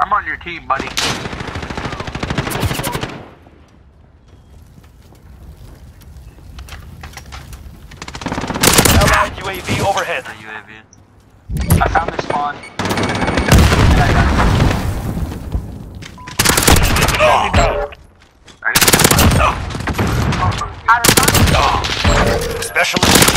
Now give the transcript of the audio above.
I'm on your team, buddy. Allied UAV overhead. I found their spawn. Specialist